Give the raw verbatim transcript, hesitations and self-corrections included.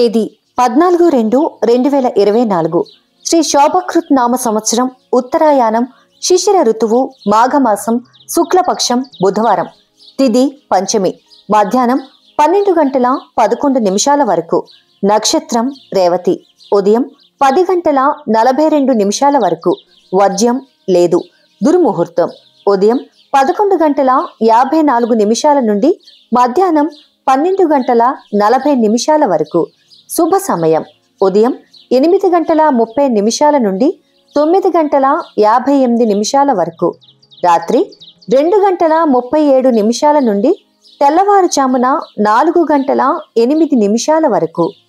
తేదీ పద్నాలుగు రెండు రెండు వేల ఇరవై నాలుగు శ్రీ శోభకృత్ నామ సంవత్సరం ఉత్తరాయణం శిశిర ఋతువు మాఘమాసం శుక్లపక్షం బుధవారం తిథి పంచమి మధ్యాహ్నం పన్నెండు గంటల పదకొండు నిమిషాల వరకు నక్షత్రం రేవతి ఉదయం పది గంటల నలభై రెండు నిమిషాల వరకు వర్జ్యం లేదు దుర్ముహూర్తం ఉదయం పదకొండు గంటల యాభై నాలుగు నిమిషాల నుండి మధ్యాహ్నం పన్నెండు గంటల నలభై నిమిషాల వరకు శుభ సమయం ఉదయం ఎనిమిది గంటల ముప్పై నిమిషాల నుండి తొమ్మిది గంటల యాభై ఎనిమిది నిమిషాల వరకు రాత్రి రెండు గంటల ముప్పై ఏడు నిమిషాల నుండి తెల్లవారుజామున నాలుగు గంటల ఎనిమిది నిమిషాల వరకు